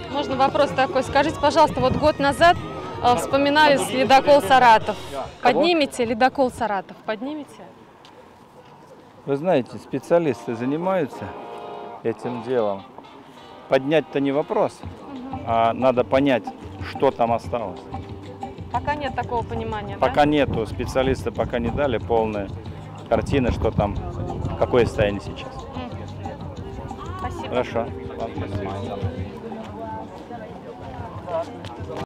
Можно вопрос такой? Скажите, пожалуйста, вот год назад вспоминали ледокол «Саратов». Поднимете ледокол «Саратов»? Поднимете? Вы знаете, специалисты занимаются этим делом. Поднять-то не вопрос, а надо понять, что там осталось. Пока нет такого понимания, Пока нету, специалисты пока не дали полной картины, что там, какое состояние сейчас. Спасибо. Хорошо. Вам спасибо.